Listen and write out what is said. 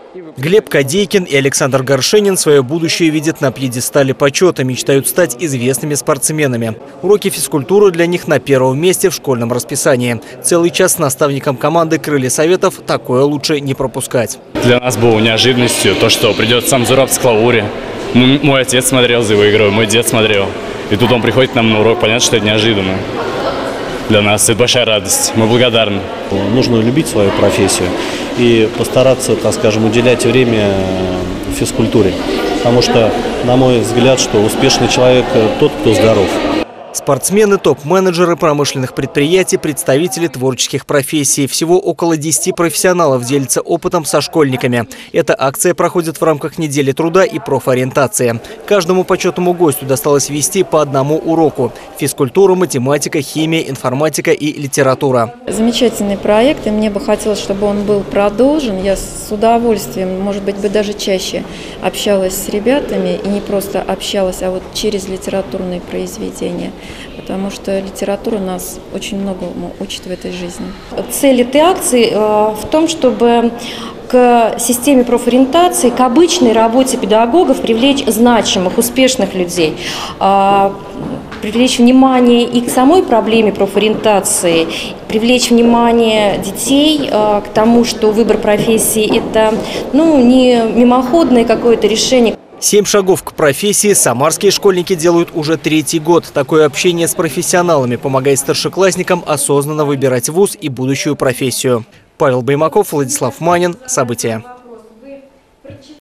Глеб Кадейкин и Александр Горшенин свое будущее видят на пьедестале почета, мечтают стать известными спортсменами. Уроки физкультуры для них на первом месте в школьном расписании. Целый час с наставником команды «Крылья Советов» такое лучше не пропускать. Для нас было неожиданностью то, что придет сам Зураб с Клаури. Мой отец смотрел за его игрой, мой дед смотрел. И тут он приходит к нам на урок, понятно, что это неожиданно. Для нас это большая радость, мы благодарны. Нужно любить свою профессию и постараться, так скажем, уделять время физкультуре. Потому что, на мой взгляд, что успешный человек тот, кто здоров. Спортсмены, топ-менеджеры промышленных предприятий, представители творческих профессий. Всего около 10 профессионалов делятся опытом со школьниками. Эта акция проходит в рамках недели труда и профориентации. Каждому почетному гостю досталось вести по одному уроку: физкультура, математика, химия, информатика и литература. Замечательный проект, и мне бы хотелось, чтобы он был продолжен. Я с удовольствием, может быть, даже чаще общалась с ребятами, и не просто общалась, а вот через литературные произведения. Потому что литература нас очень многому учит в этой жизни. Цель этой акции в том, чтобы к системе профориентации, к обычной работе педагогов привлечь значимых, успешных людей, привлечь внимание и к самой проблеме профориентации, привлечь внимание детей к тому, что выбор профессии – это не мимоходное какое-то решение. 7 шагов к профессии самарские школьники делают уже 3-й год. Такое общение с профессионалами помогает старшеклассникам осознанно выбирать вуз и будущую профессию. Павел Баймаков, Владислав Манин. События.